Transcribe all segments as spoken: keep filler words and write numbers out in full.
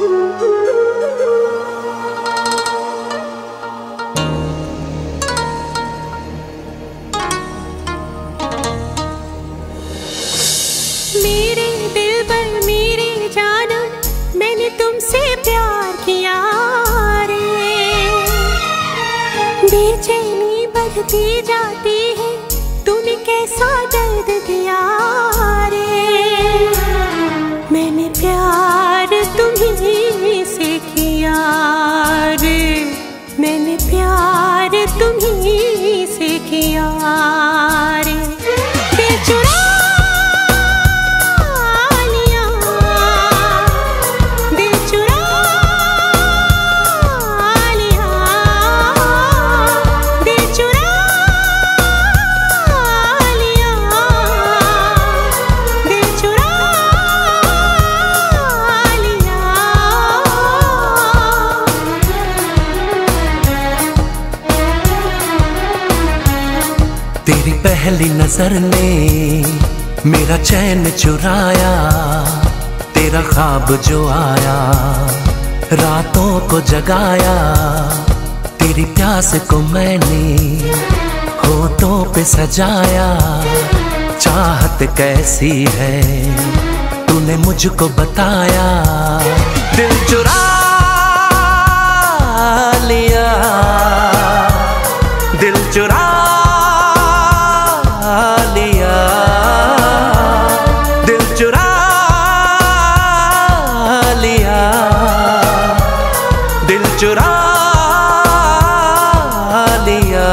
मेरे दिल पर मेरे जानम, मैंने तुमसे प्यार किया रे। बेचैनी बढ़ती जाती है, तूने कैसा दर्द दिया रे। मैंने प्यार तुम्हीं से किया रे, मैंने प्यार तुम्हीं से किया रे। बेचुरा तेरी पहली नजर ने मेरा चैन चुराया, तेरा ख्वाब जो आया रातों को जगाया। तेरी प्यास को मैंने होठों पे सजाया। चाहत कैसी है तूने मुझको बताया। दिल चुरा लिया, दिल चुरा लिया, दिल चुरा लिया, दिल चुरा लिया।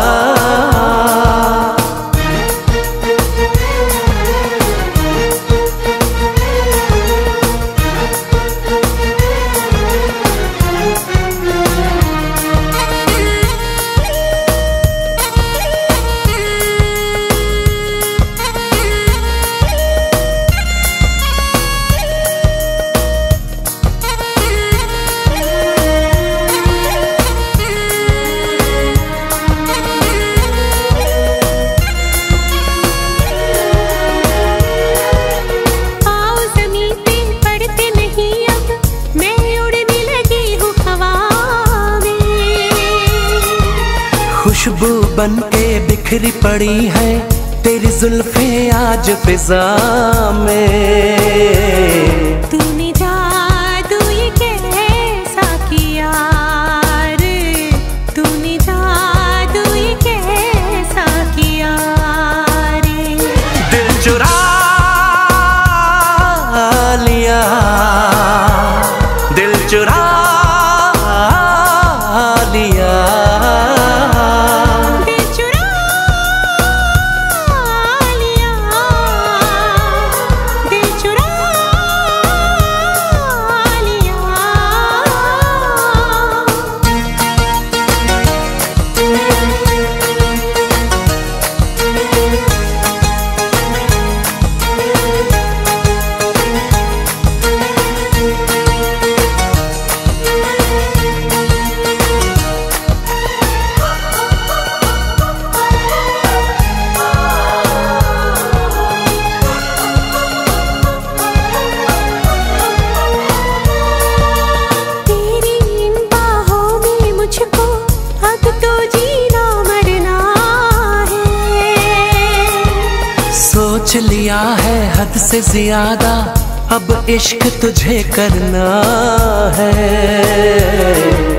खुशबू बन के बिखरी पड़ी है तेरी जुल्फे आज फिजा में। तूने जादू ये कैसा किया रे, तूने जादू ये कैसा किया रे। दिल चुरा लिया, दिल चुरा लिया, सोच लिया है हद से ज्यादा अब इश्क तुझे करना है।